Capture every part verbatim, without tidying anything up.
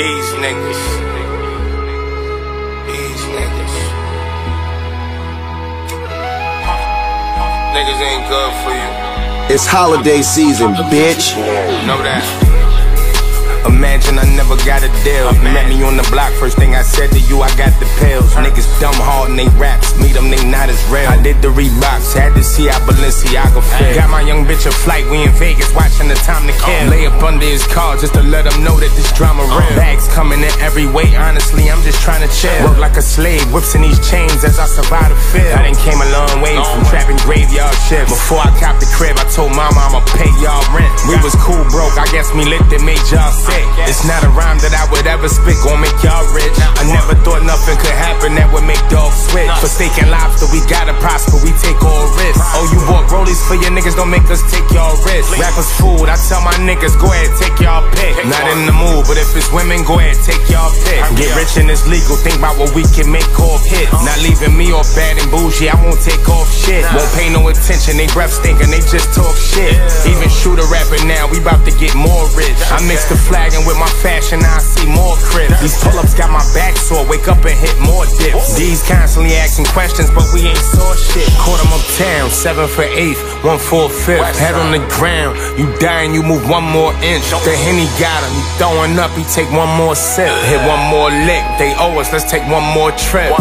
These niggas. These niggas. Niggas ain't good for you. It's holiday season, bitch. Know that. Imagine I never got a deal. You met me on the block, first thing I said to you, I got the pills. Niggas dumb hard and they raps, meet them, they not as real. I did the Reeboks, had to see how Balenciaga feel. Got my young bitch a flight, we in Vegas, watching The Time to Kill. Lay up under his car just to let him know that this drama real. Bags coming in every way, honestly, I'm just trying to chill. Work like a slave, whips in these chains as I survive the field. I done came a long way from trapping graveyard shifts. Before I copped the crib, I told mama I'ma pay y'all rent. We was cool broke, I guess me lit that made y'all sick. It's not a rhyme that I would ever spit, gon' make y'all rich. I never thought nothing could happen that would make dogs switch. For steak and lobster, we gotta prosper, we take all risks. Oh, you bought rollies for your niggas, don't make us take y'all risks. Rappers food, I tell my niggas, go ahead, take y'all pick. Not in the mood, but if it's women, go ahead, take y'all pick. Get rich and it's legal, think about what we can make off hits. Not leaving me off bad and bougie, I won't take off shit. Won't pay no attention, they breath stinking, they just talk shit. Even Shooter rapping now, we bout to get more rich. I mix the flagging with my fashion, now I see more cribs. These pull-ups got my back sore, wake up and hit more dips. These constantly asking questions, but we ain't saw shit. Caught them uptown, seven for eighth, one for fifth. Head on the ground, you dying, you move one more inch. The Henny got him, you throwing up, he take one more sip. Hit one more lick, they owe us, let's take one more trip.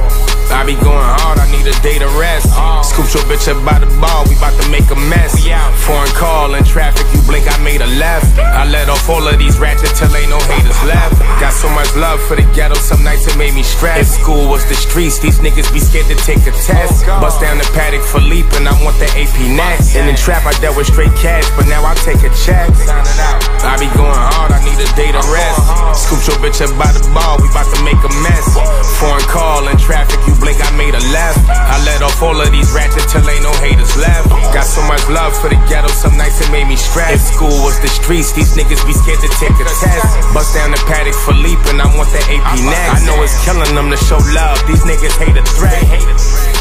I be going hard, I need a day to rest. Scoop your bitch up by the ball, we bout to make a mess. Foreign call in traffic, you blink, I made a left. I let off all of these ratchets till ain't no haters left. Got so much love for the ghetto, some nights it made me stress. If school was the streets, these niggas be scared to take a test. Bust down the paddock for leap and I want the A P next. In the trap I dealt with straight cash, but now I take a check. I be going hard, I need a day to rest. Scoop your bitch up by the ball, we bout to make a mess. Foreign call in traffic, you blink, I made a left. I let off all of these ratchets till ain't no haters left. Got so much love for the ghetto, some nights it made me stress. If school was the streets, these niggas be scared to take a test. Bust down the paddock for leap and I want the A P next. I know it's killing them to show love, these niggas hate a threat.